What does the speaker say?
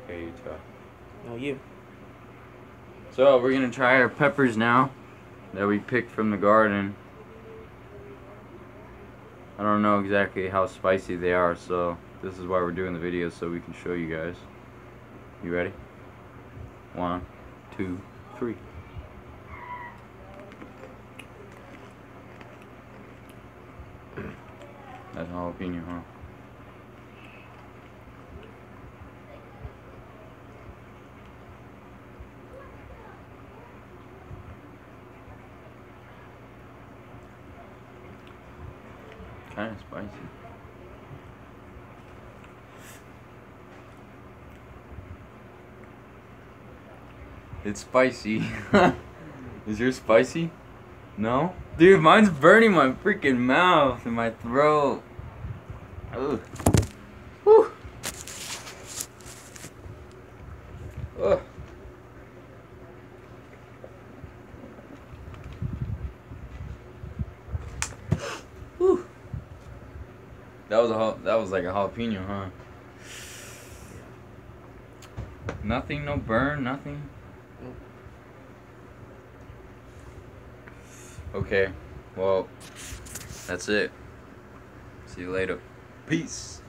Okay, you try. No, you. So we're gonna try our peppers now that we picked from the garden. I don't know exactly how spicy they are, so this is why we're doing the video, so we can show you guys. You ready? 1, 2, 3. That's jalapeno, huh? Kind of spicy. It's spicy. Is yours spicy? No? Dude, mine's burning my freaking mouth and my throat. Ugh. Whew. Ugh. Whew. That was like a jalapeno, huh? Nothing, no burn, nothing. Okay, well, that's it. See you later. Peace.